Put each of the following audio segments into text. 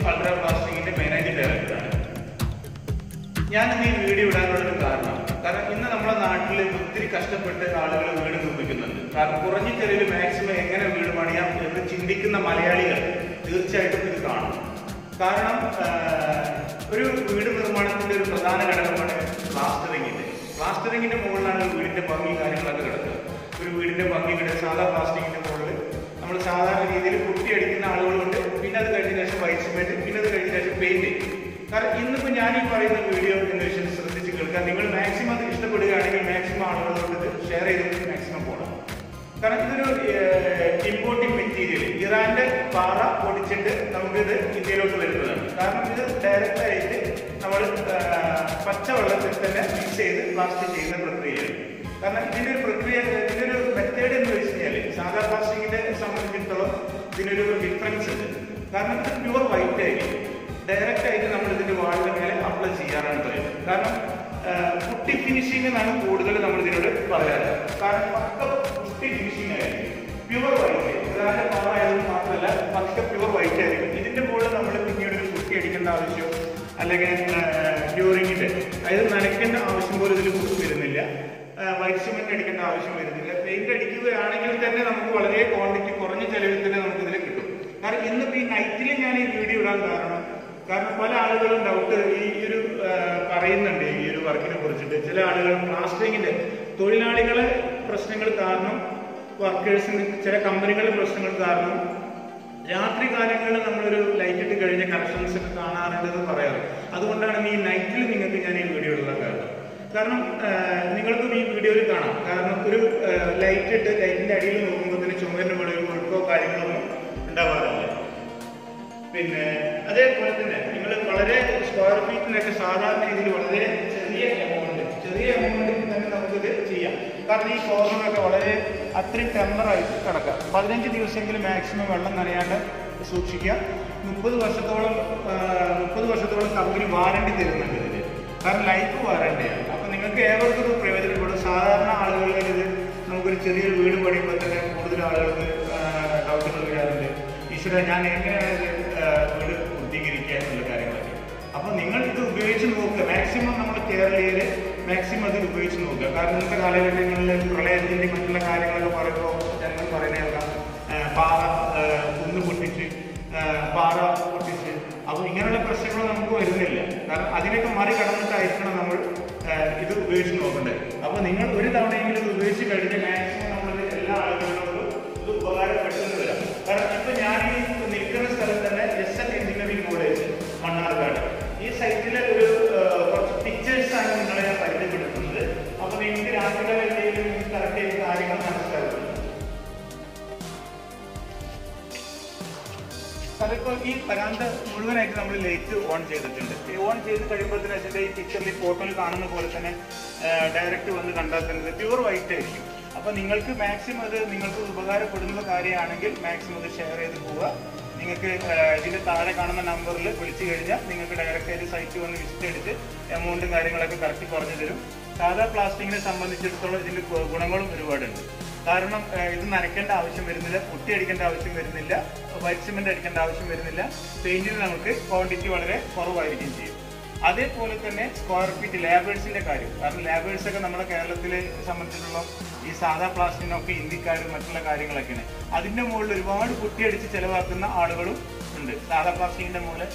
Ultra പ്ലാസ്റ്ററിങ്ങിന്റെ മെയിനായിട്ട് ഡയറക്ടറാണ്. ഞാനിന്ന് ഈ വീഡിയോ ഇടാനുള്ളൊരു കാരണം ഇന്ന് നമ്മുടെ നാട്ടിൽ ഒത്തിരി കഷ്ടപ്പെട്ട് ആളുകൾ വീട് നിർമ്മിക്കുന്നുണ്ട്. കാരണം കുറഞ്ഞ ചെലവിൽ മാക്സിമം എങ്ങനെ വീട് പണിയാം എന്ന് ചിന്തിക്കുന്ന മലയാളികൾ തീർച്ചയായിട്ടും ഇത് കാണും. കാരണം ഒരു വീട് നിർമ്മാണത്തിന്റെ ഒരു പ്രധാന ഘടകമാണ് പ്ലാസ്റ്ററിങ്ങിന്റെ മുകളിലാണ് വീടിന്റെ ഭംഗി കാര്യങ്ങളൊക്കെ കിടക്കുക. ഒരു വീടിന്റെ ഭംഗി കിടക്കുക സാധാ പ്ലാസ്റ്റിക്കിന്റെ മുകളിൽ നമ്മൾ സാധാരണ രീതിയിൽ കുട്ടിയടിക്കുന്ന ആളുകളുണ്ട്. പിന്നെ അത് കഴിഞ്ഞ ശേഷം വൈറ്റ് സിമെന്റ്, പിന്നെ അത് കഴിഞ്ഞ ശേഷം പെയിന്റ്. കാരണം ഇന്നിപ്പോൾ ഞാൻ ഈ പറയുന്ന വീഡിയോ എന്ന് വെച്ചാൽ ശ്രദ്ധിച്ച് കേൾക്കുക. നിങ്ങൾ മാക്സിമം അത് ഇഷ്ടപ്പെടുകയാണെങ്കിൽ മാക്സിമം ആളുകളോട് ഇത് ഷെയർ ചെയ്ത് മാക്സിമം പോകണം. കാരണം ഇതൊരു ഇമ്പോർട്ടിംഗ് മെറ്റീരിയൽ, ഇറാന്റെ പാറ പൊടിച്ചിട്ട് നമുക്കിത് ഇന്ത്യയിലോട്ട് വരുന്നതാണ്. കാരണം ഇത് ഡയറക്റ്റ് ആയിട്ട് നമ്മൾ പച്ചവെള്ളത്തിൽ തന്നെ മിക്സ് ചെയ്ത് പ്ലാസ്റ്റിക് ചെയ്യുന്ന പ്രക്രിയയാണ്. കാരണം ഇതിന്റെ ഒരു പ്രക്രിയ, ഇതിന്റെ ഒരു മെത്തേഡ് എന്ന് വെച്ച് കഴിഞ്ഞാൽ സാധാ പ്ലാസ്റ്റിക്കിനെ സംബന്ധിച്ചിടത്തോളം ഇതിനൊരു ഡിഫറൻസ് ഉണ്ട്. കാരണം ഇത് പ്യുവർ വൈറ്റ് ആയിരിക്കും. ഡയറക്റ്റ് ആയിട്ട് നമ്മൾ ഇതിന്റെ വാളിന്റെ മേലെ അപ്ലൈ ചെയ്യാറാണ് പറയുന്നത്. കാരണം പുട്ടി ഫിനിഷിംഗ് എന്നാണ് കൂടുതൽ നമ്മൾ ഇതിനോട് പറയാറ്. കാരണം പക്ക പുട്ടി ഫിനിഷിംഗ് ആയിരിക്കും, പ്യുവർ വൈറ്റ്. ഇതാരുടെ പാറായതുകൊണ്ട് മാത്രമല്ല പക്ക പ്യുവർ വൈറ്റ് ആയിരിക്കും. ഇതിന്റെ മുകളിൽ നമ്മൾ പിന്നീട് ഒരു പുട്ടി അടിക്കേണ്ട ആവശ്യമോ അല്ലെങ്കിൽ ക്യൂറിങ്ങിന്റെ അതായത് നനയ്ക്കേണ്ട ആവശ്യം പോലും ഇതിൽ വരുന്നില്ല. വൈറ്റ് സിമെന്റ് അടിക്കേണ്ട ആവശ്യം വരുന്നില്ല. പെയിന്റ് അടിക്കുകയാണെങ്കിൽ തന്നെ നമുക്ക് വളരെ ക്വാണ്ടിറ്റി കുറഞ്ഞ ചെലവിൽ തന്നെ നമുക്ക് ഇതിൽ കിട്ടും. കാരണം ഇന്നിപ്പോൾ ഈ നൈറ്റിൽ ഞാൻ ഈ വീഡിയോ ഇടാൻ കാരണം പല ആളുകളും ഡൗട്ട് ഈ ഒരു പറയുന്നുണ്ട് ഈ ഒരു വർക്കിനെ കുറിച്ചിട്ട്. ചില ആളുകൾ പ്ലാസ്റ്ററിങ്ങിന്റെ തൊഴിലാളികളെ പ്രശ്നങ്ങൾ കാരണം, വർക്കേഴ്സിന് ചില കമ്പനികളുടെ പ്രശ്നങ്ങൾ കാരണം രാത്രി കാലങ്ങളിൽ നമ്മളൊരു ലൈറ്റ് ഇട്ട് കഴിഞ്ഞ കണക്ഷൻസ് ഒക്കെ കാണാറുണ്ടെന്ന് പറയാറ്. അതുകൊണ്ടാണ് ഈ നൈറ്റിൽ നിങ്ങൾക്ക് ഞാൻ ഈ വീഡിയോ ഇടാൻ കാരണം നിങ്ങൾക്കും ഈ വീഡിയോയിൽ കാണാം. കാരണം ഒരു ലൈറ്റ് ഇട്ട് ലൈറ്റിന്റെ അടിയിൽ നോക്കുമ്പോൾ തന്നെ ചുമരിന് മുകളിൽ ഒഴുക്കോ കാര്യങ്ങളൊന്നും ഉണ്ടാവാറില്ല. പിന്നെ അതേപോലെ തന്നെ നിങ്ങൾ വളരെ സ്ക്വയർ ഫീറ്റിനൊക്കെ സാധാരണ രീതിയിൽ വളരെ ചെറിയ എമൗണ്ടിൽ തന്നെ നമുക്കിത് ചെയ്യാം. കാരണം ഈ കോർണറൊക്കെ വളരെ അത്രയും ടെമ്പറായിട്ട് കിടക്കുക. 15 ദിവസമെങ്കിലും മാക്സിമം വെള്ളം നനയാണ്ട് സൂക്ഷിക്കുക. 30 വർഷത്തോളം കമ്പനി വാറണ്ടി തരുന്നുണ്ട് ഇതിന്. കാരണം ലൈഫ് വാറണ്ടിയാണ്. അപ്പം നിങ്ങൾക്ക് ഏവർക്കും ഇത് പ്രയോജനപ്പെടും. സാധാരണ ആളുകളിൽ ഇത് നമുക്കൊരു ചെറിയൊരു വീട് പണിയുമ്പോൾ തന്നെ കൂടുതൽ ആളുകൾക്ക് ഡൗട്ടുകൾ വരാറുണ്ട്. ഈശ്വര ഞാൻ എങ്ങനെയാണ് വീട് പൂർത്തീകരിക്കുക എന്നുള്ള കാര്യങ്ങളൊക്കെ. അപ്പോൾ നിങ്ങൾ ഇത് ഉപയോഗിച്ച് നോക്കുക. മാക്സിമം നമ്മുടെ കേരളീയർ മാക്സിമം അതിൽ ഉപയോഗിച്ച് നോക്കുക. കാരണം ഇന്നത്തെ കാലഘട്ടങ്ങളിൽ പ്രളയത്തിൻ്റെ മറ്റുള്ള കാര്യങ്ങളൊക്കെ പറയുമ്പോൾ ജനങ്ങൾ പറയുന്നേക്കാം പാറ കുന്ന് പൊട്ടിച്ച് പാറ പൊട്ടിച്ച്. അപ്പോൾ ഇങ്ങനെയുള്ള പ്രശ്നങ്ങൾ നമുക്ക് വരുന്നില്ല. കാരണം അതിനൊക്കെ മറികടന്നിട്ടായിരിക്കണം നമ്മൾ ഇത് ഉപയോഗിച്ച് നോക്കേണ്ടത്. അപ്പോൾ നിങ്ങൾ ഒരു തവണയെങ്കിലും ഇത് ഉപയോഗിച്ച് കഴിഞ്ഞാൽ മാക്സിമം നമ്മൾ എല്ലാ ആളുകളോടും ഇത് ഉപകാരപ്പെട്ടെന്ന് വരാം. കാരണം ഇപ്പോൾ ഞാൻ ഈ നിൽക്കുന്ന സ്ഥലത്ത് തന്നെ SN എഞ്ചിനീയറിംഗ് കോളേജ് മണ്ണാർക്കാട് ഈ സൈറ്റിലെ ഒരു കുറച്ച് പിക്ചേഴ്സാണ് നിങ്ങളെ ഞാൻ പരിചയപ്പെടുത്തുന്നത്. അപ്പോൾ നിങ്ങൾക്ക് രാത്രികാലം എന്തെങ്കിലും കറക്റ്റ് ചെയ്യുന്ന കാര്യങ്ങൾ മനസ്സിലാക്കും. അതിപ്പോൾ ഈ വരാന്ത മുഴുവനായിട്ട് നമ്മൾ ലൈറ്റ് ഓൺ ചെയ്തിട്ടുണ്ട്. ഓൺ ചെയ്ത് കഴിയുമ്പോഴത്തേന് അതിൻ്റെ ഈ പിക്ചറിൽ ഫോട്ടോയിൽ കാണുന്ന പോലെ തന്നെ ഡയറക്റ്റ് വന്ന് കണ്ടാൽ തന്നെ പ്യുവർ വൈറ്റ് ആയിരിക്കും. അപ്പോൾ നിങ്ങൾക്ക് മാക്സിമം അത് നിങ്ങൾക്ക് ഉപകാരപ്പെടുന്ന കാര്യമാണെങ്കിൽ മാക്സിമം അത് ഷെയർ ചെയ്ത് പോവുക. നിങ്ങൾക്ക് ഇതിൻ്റെ താഴെ കാണുന്ന നമ്പറിൽ വിളിച്ചു കഴിഞ്ഞാൽ നിങ്ങൾക്ക് ഡയറക്റ്റ് ആയിട്ട് സൈറ്റ് വന്ന് വിസിറ്റ് എടുത്ത് എമൗണ്ടും കാര്യങ്ങളൊക്കെ കറക്റ്റ് കുറഞ്ഞു തരും. സാധാ പ്ലാസ്റ്റിക്കിനെ സംബന്ധിച്ചിടത്തോളം ഇതിൻ്റെ ഗുണങ്ങളും ഒരുപാടുണ്ട്. കാരണം ഇത് നനയ്ക്കേണ്ട ആവശ്യം വരുന്നില്ല, പുട്ടി അടിക്കേണ്ട ആവശ്യം വരുന്നില്ല, വൈറ്റ് സിമെന്റ് അടിക്കേണ്ട ആവശ്യം വരുന്നില്ല. പെയിന്റിന് നമുക്ക് ക്വാണ്ടിറ്റി വളരെ കുറവായിരിക്കും ചെയ്യും. അതേപോലെ തന്നെ സ്ക്വയർ ഫീറ്റ് ലേബേഴ്സിന്റെ കാര്യം. കാരണം ലേബേഴ്സൊക്കെ നമ്മുടെ കേരളത്തിലെ സംബന്ധിച്ചിട്ടുള്ള ഈ സാധാ പ്ലാസ്റ്റിക്കിനൊക്കെ ഇന്ത്യക്കാരും മറ്റുള്ള കാര്യങ്ങളൊക്കെയാണ്. അതിൻ്റെ മുകളിൽ ഒരുപാട് പുട്ടിയടിച്ച് ചിലവാക്കുന്ന ആളുകളും ഉണ്ട്. സാധാ പ്ലാസ്റ്റിക്കിൻ്റെ മുകളിൽ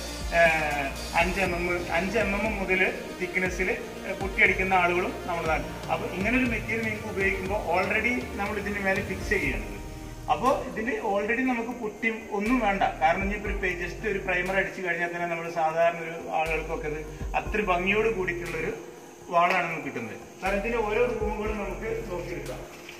5 mm മുതൽ തിക്നെസ്സിൽ പുട്ടിയടിക്കുന്ന ആളുകളും നമ്മുടെ നാട്ടിൽ. അപ്പോൾ ഇങ്ങനൊരു മെറ്റീരിയൽ നിങ്ങൾക്ക് ഉപയോഗിക്കുമ്പോൾ ഓൾറെഡി നമ്മൾ ഇതിൻ്റെ മേലെ ഫിക്സ് ചെയ്യുന്നുണ്ട്. അപ്പോൾ ഇതിന് ഓൾറെഡി നമുക്ക് പുട്ടി ഒന്നും വേണ്ട. കാരണം ഇനിയിപ്പോൾ ജസ്റ്റ് ഒരു പ്രൈമർ അടിച്ചു കഴിഞ്ഞാൽ തന്നെ നമ്മൾ സാധാരണ ഒരു ആളുകൾക്കൊക്കെ ഇത് അത്ര ഭംഗിയോട് കൂടിയിട്ടുള്ളൊരു വാളാണ് നമുക്ക് കിട്ടുന്നത്. കാരണം ഇതിൻ്റെ ഓരോ റൂമുകളും നമുക്ക് നോക്കിയെടുക്കാം.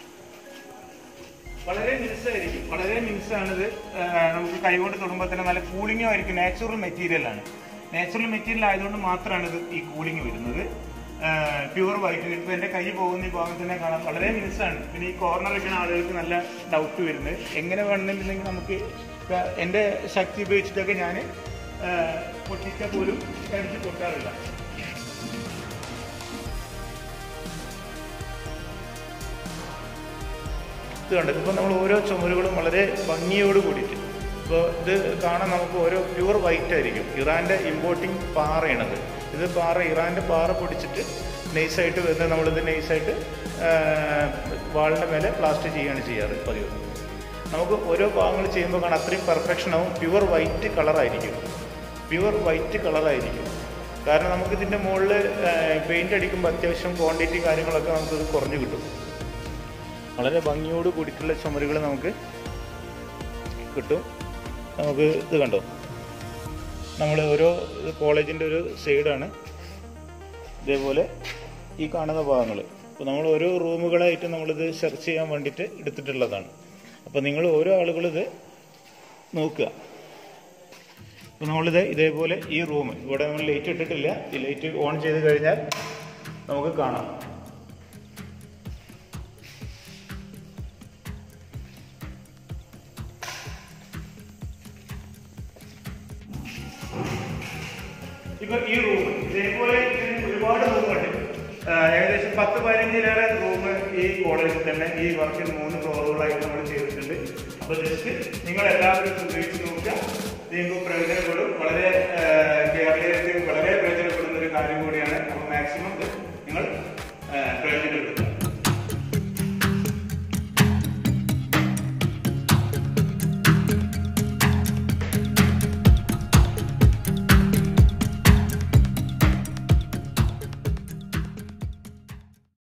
വളരെ മിനുസായിരിക്കും, വളരെ മിനുസാണിത്. നമുക്ക് കൈകൊണ്ട് തൊടുമ്പോൾ തന്നെ നല്ല കൂളിങ്ങും ആയിരിക്കും. നാച്ചുറൽ മെറ്റീരിയലാണ്. നാച്ചുറൽ മെറ്റീരിയൽ ആയതുകൊണ്ട് മാത്രമാണ് ഇത് ഈ കൂളിങ് വരുന്നത്. Pure white. ഇപ്പോൾ എൻ്റെ കൈ പോകുന്ന ഈ ഭാഗം തന്നെ കാണാം, വളരെ മിനുസാണ്. പിന്നെ ഈ കോർണറൊക്കെയാണ് ആളുകൾക്ക് നല്ല ഡൗട്ട് വരുന്നത്. എങ്ങനെ വേണമെന്നുണ്ടെങ്കിൽ നമുക്ക് എൻ്റെ ശക്തി ഉപയോഗിച്ചിട്ടൊക്കെ ഞാൻ പൊട്ടിച്ചാൽ പോലും കടിച്ച് പൊട്ടാറില്ല. ഇത് കണ്ടത് ഇപ്പോൾ നമ്മൾ ഓരോ ചുമരുകളും വളരെ ഭംഗിയോട് കൂടിയിട്ട് ഇപ്പോൾ ഇത് കാണാൻ നമുക്ക് ഓരോ പ്യുവർ വൈറ്റ് ആയിരിക്കും. ഇറാൻ്റെ ഇമ്പോർട്ടിങ് പാറയാണത്. ഇത് ഇറാൻ്റെ പാറ പൊടിച്ചിട്ട് നൈസായിട്ട് വരുന്നത്. നമ്മളിത് നൈസായിട്ട് വാളിൻ്റെ മേലെ പ്ലാസ്റ്റർ ചെയ്യുകയാണ് ചെയ്യാറ് പതിവ്. നമുക്ക് ഓരോ ഭാഗങ്ങൾ ചെയ്യുമ്പോൾ കാണാൻ അത്രയും പെർഫെക്ഷനാവും. Pure white കളറായിരിക്കും. കാരണം നമുക്കിതിൻ്റെ മുകളിൽ പെയിൻ്റ് അടിക്കുമ്പോൾ അത്യാവശ്യം ക്വാണ്ടിറ്റി കാര്യങ്ങളൊക്കെ നമുക്കിത് കുറഞ്ഞു കിട്ടും. വളരെ ഭംഗിയോട് കൂടിയിട്ടുള്ള ചുമരുകൾ നമുക്ക് കിട്ടും. നമുക്ക് ഇത് കണ്ടോ, നമ്മൾ ഓരോ കോളേജിൻ്റെ ഒരു സൈഡാണ് ഇതേപോലെ ഈ കാണുന്ന ഭാഗങ്ങൾ. അപ്പോൾ നമ്മൾ ഓരോ റൂമുകളായിട്ട് നമ്മളിത് സെർച്ച് ചെയ്യാൻ വേണ്ടിയിട്ട് എടുത്തിട്ടുള്ളതാണ്. അപ്പോൾ നിങ്ങൾ ഓരോ ആളുകളിത് നോക്കുക. അപ്പോൾ നമ്മളിത് ഇതേപോലെ ഈ റൂം ഇവിടെ നമ്മൾ ലൈറ്റ് ഇട്ടിട്ടില്ല. ഈ ലൈറ്റ് ഓൺ ചെയ്ത് കഴിഞ്ഞാൽ നമുക്ക് കാണാം. ഇപ്പൊ ഈ റൂം ഇതേപോലെ ഒരുപാട് റൂമുണ്ട്. ഏകദേശം 10-15 റൂം ഈ കോളേജിൽ തന്നെ ഈ വർക്കിൽ 3 ഫ്ലോറുകളായിട്ട് നമ്മൾ ചെയ്തിട്ടുണ്ട്. അപ്പോൾ ജസ്റ്റ് നിങ്ങൾ എല്ലാവരും